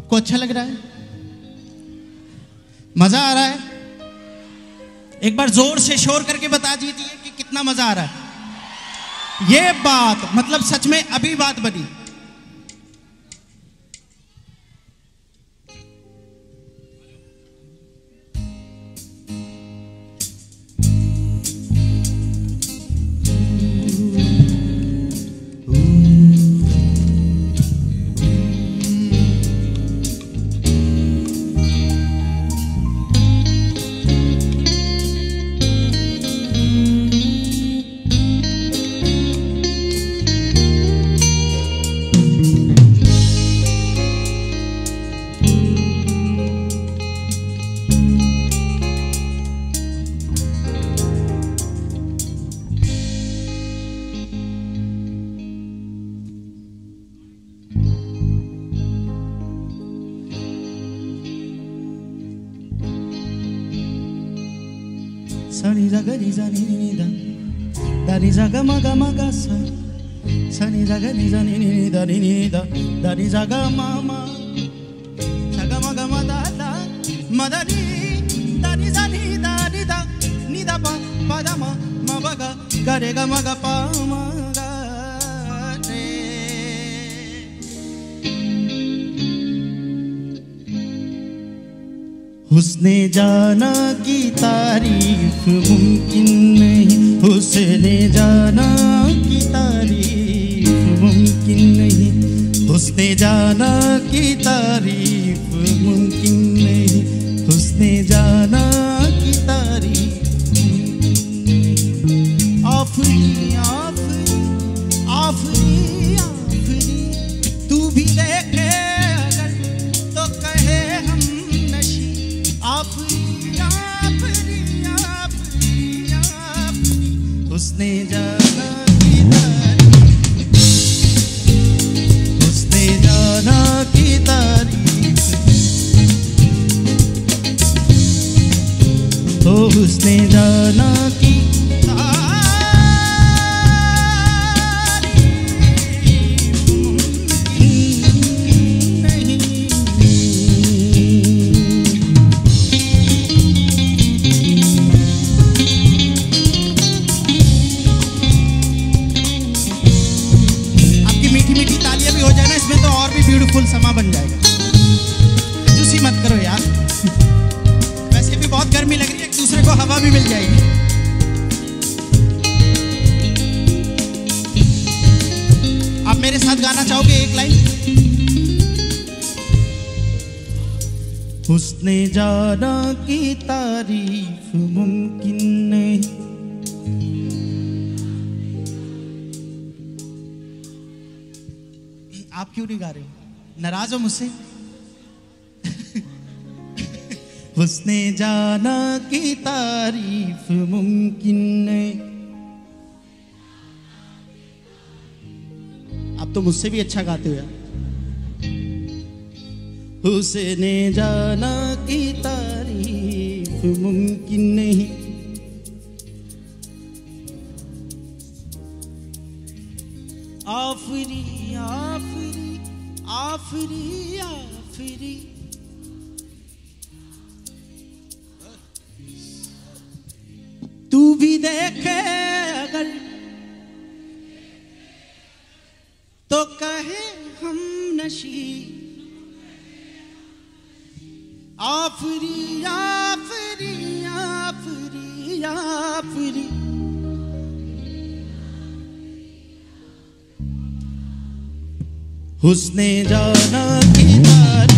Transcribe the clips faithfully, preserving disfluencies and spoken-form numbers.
को अच्छा लग रहा है? मजा आ रहा है? एक बार जोर से शोर करके बता दीजिए कि कितना मजा आ रहा है। ये बात मतलब सच में अभी बात बनी। Sani zaga ni zani ni da, da ni zaga maga maga sa. Sani zaga ni zani ni da ni ni da, da ni zaga mama. Zaga maga ma da da, ma da ni, da ni zani da ni da, ni da pa pa da ma ma ba ga, ga re ga ma ga pa ma ga re. हुस्ने जाना की तारीफ मुमकिन नहीं, हुस्ने जाना की तारीफ मुमकिन नहीं, हुस्ने जाना की तारीफ मुमकिन नहीं, हुस्ने जाना की तारीफ आफरी आफरी आफरी आफरी तू भी देखे अगर तो कहे हम नशी आफरी आफरी आफरी आफरी हुस्ने जाना की तारीफ हुस्ने जाना की तारीफ ओ हुस्ने जाना की ब्यूटीफुल समा बन जाएगा। कंजूसी मत करो यार, वैसे भी बहुत गर्मी लग रही है, एक दूसरे को हवा भी मिल जाएगी। आप मेरे साथ गाना चाहोगे एक लाइन? हुस्ने जाना की तारीफ मुमकिन नहीं। आप क्यों नहीं गा रहे हो? नाराज हो मुझसे? हुस्ने जाना की तारीफ मुमकिन नहीं। आप तो मुझसे भी अच्छा गाते हो यार। हुस्ने जाना की तारीफ मुमकिन नहीं, आफरी आफरी आफरी आफरी तू भी देखे अगर तो कहे हम नशी आफरी आफरी आफरी आफरी हुस्ने जाना की तारीफ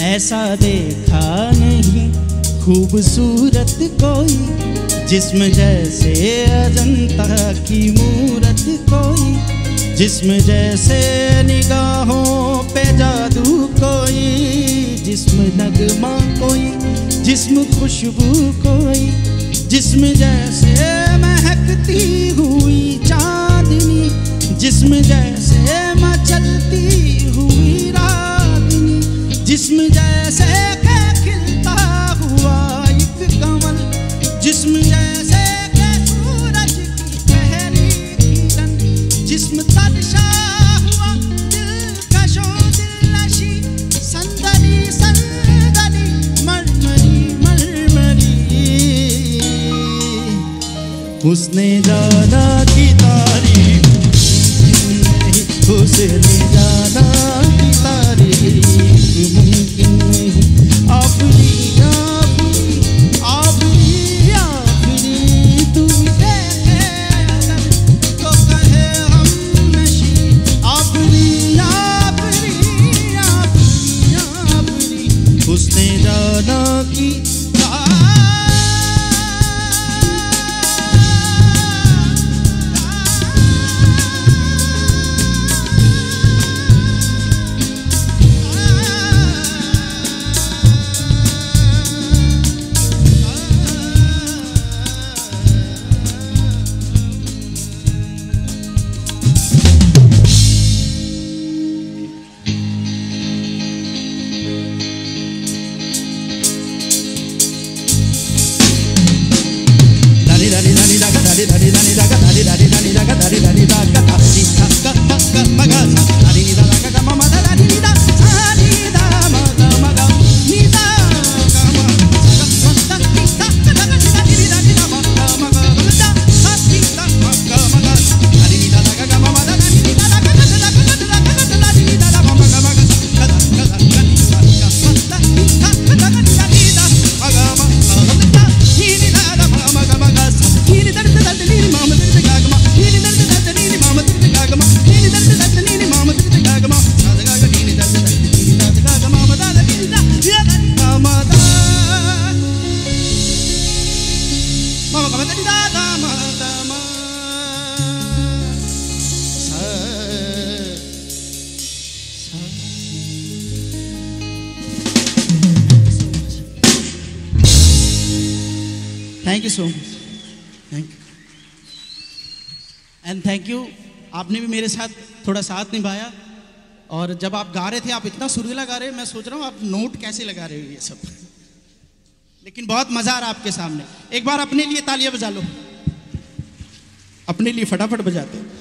ऐसा देखा नहीं खूबसूरत कोई, जिस्म जैसे अजंता की मूरत कोई, जिस्म जैसे निगाहों पे जादू कोई, जिस्म नगमा कोई, जिस्म खुशबू कोई, जिस्म जैसे महकती हुई चांदनी, जिस्म जैसे मचलती हुई रागनी, जिस्म जैसे के खिलता हुआ एक कमल, जिस्म जैसे के सूरज की पहली किरण, जिस्म तलशा हुआ दिलकशो दिलनशी, संदली संदली मरमरी मरमरी। उसने जाना की तारीफ नहीं, उसने जाना की तारीफ मुमकिन नहीं। अपनी अपनी अपनी अपनी तुम देखे अगर तो कहे हम नशी, अपनी अपनी अपनी अपनी उसने जाना की thank you so much, thank you and thank you. आपने भी मेरे साथ थोड़ा साथ निभाया, और जब आप गा रहे थे आप इतना सुरीला गा रहे, मैं सोच रहा हूँ आप नोट कैसे लगा रहे हो ये सब, लेकिन बहुत मजा आ रहा आपके सामने। एक बार अपने लिए तालियां बजा लो, अपने लिए फटाफट बजाते।